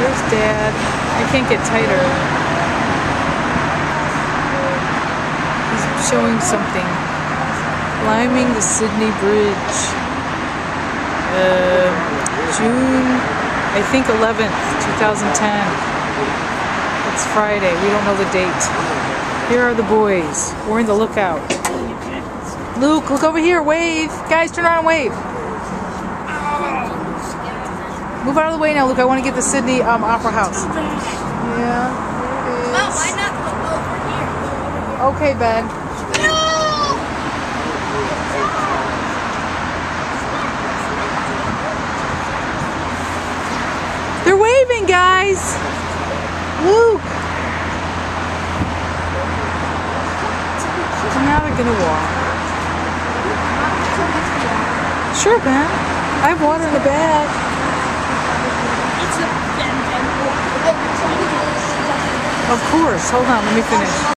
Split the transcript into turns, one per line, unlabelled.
There's Dad. I can't get tighter. He's showing something. Climbing the Sydney Bridge. June, I think 11th, 2010. It's Friday. We don't know the date. Here are the boys. We're in the Lookout. Luke, look over here. Wave. Guys, turn around and wave. Move out of the way now, Luke. I want to get the Sydney Opera House. Yeah, there it is.
Mom, why not look over here?
Okay, Ben. They're waving, guys. Luke. So now they're gonna walk. Sure, Ben. I have water in the bag. Of course. Hold on. Let me finish.